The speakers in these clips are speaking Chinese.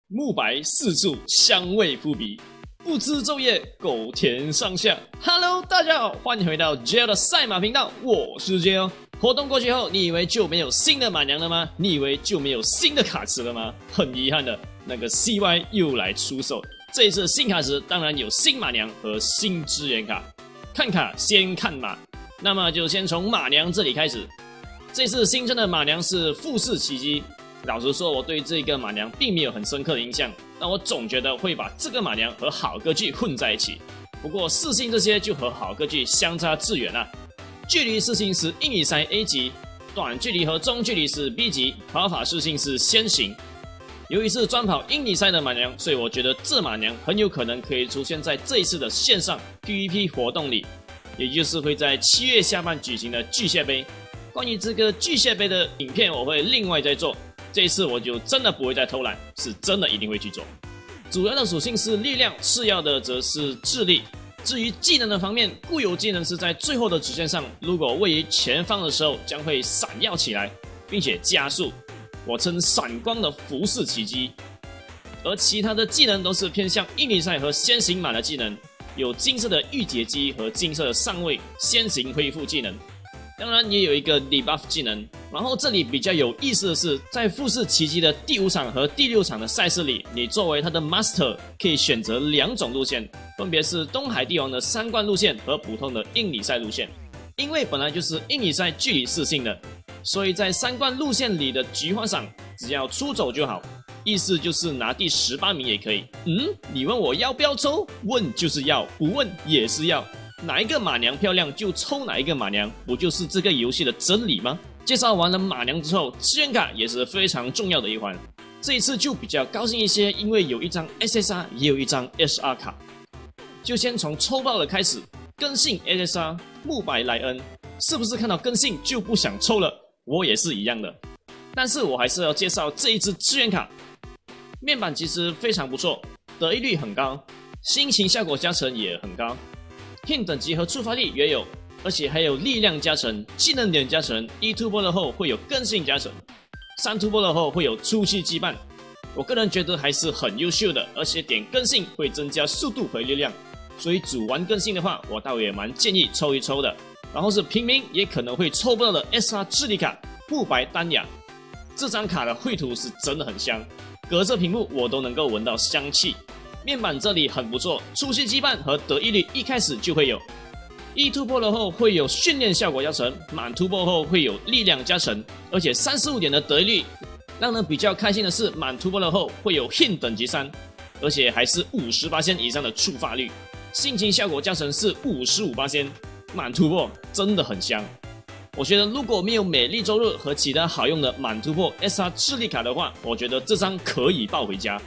木白四处香味扑鼻，不知昼夜狗田上下。Hello， 大家好，欢迎回到 JL 的赛马频道，我是 JL。活动过去后，你以为就没有新的马娘了吗？你以为就没有新的卡池了吗？很遗憾的，那个 CY 又来出手。这一次新卡池当然有新马娘和新支援卡。看卡先看马，那么就先从马娘这里开始。这次新增的马娘是富士奇迹。老实说，我对这个马娘并没有很深刻的印象，但我总觉得会把这个马娘和好歌剧混在一起。不过四星这些就和好歌剧相差致远了。距离四星是英里赛 A 级，短距离和中距离是 B 级，跑法四星是先行。由于是专跑英里赛的马娘，所以我觉得这马娘很有可能可以出现在这一次的线上 PVP 活动里，也就是会在7月下半举行的巨蟹杯。关于这个巨蟹杯的影片，我会另外再做。这一次我就真的不会再偷懒，是真的一定会去做。主要的属性是力量，次要的则是智力。至于技能的方面，固有技能是在最后的直线上，如果位于前方的时候将会闪耀起来，并且加速，我称闪光的服饰奇迹。而其他的技能都是偏向印尼赛和先行马的技能，有金色的御姐姬和金色的上位先行恢复技能。当然也有一个 debuff 技能，然后这里比较有意思的是，在富士奇迹的第5场和第6场的赛事里，你作为他的 master 可以选择2种路线，分别是东海帝王的3冠路线和普通的印里赛路线。因为本来就是印里赛距离4星的，所以在3冠路线里的菊花赏只要出走就好，意思就是拿第18名也可以。你问我要不要抽？问就是要，不问也是要。哪一个马娘漂亮就抽哪一个马娘，不就是这个游戏的真理吗？介绍完了马娘之后，支援卡也是非常重要的一环。这一次就比较高兴一些，因为有一张 SSR， 也有一张 SR 卡。就先从抽爆的开始，根性 SSR 木白莱恩，是不是看到根性就不想抽了？我也是一样的。但是我还是要介绍这一支支援卡，面板其实非常不错，得益率很高，心情效果加成也很高。Hint 等级和触发力也有，而且还有力量加成、技能点加成，1突破了后会有根性加成，3突破了后会有出气羁绊。我个人觉得还是很优秀的，而且点根性会增加速度和力量，所以主玩根性的话，我倒也蛮建议抽一抽的。然后是平民也可能会抽不到的 SR 智力卡木白丹雅，这张卡的绘图是真的很香，隔着屏幕我都能够闻到香气。面板这里很不错，出气羁绊和得益率一开始就会有，1突破了后会有训练效果加成，满突破后会有力量加成，而且35点的得益率。让人比较开心的是，满突破了后会有 Hint 等级3，而且还是58%以上的触发率，心情效果加成是55%，满突破真的很香。我觉得如果没有美丽周日和其他好用的满突破 SR 智力卡的话，我觉得这张可以抱回家。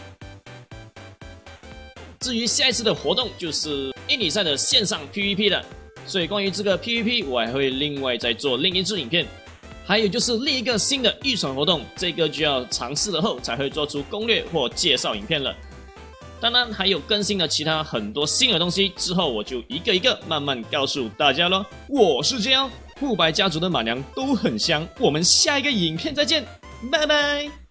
至于下一次的活动就是印里赛的线上 PVP 了，所以关于这个 PVP 我还会另外再做另一支影片。还有就是另一个新的预传活动，这个就要尝试了后才会做出攻略或介绍影片了。当然还有更新的其他很多新的东西，之后我就一个一个慢慢告诉大家咯。我是JL，木白家族的马娘都很香，我们下一个影片再见，拜拜。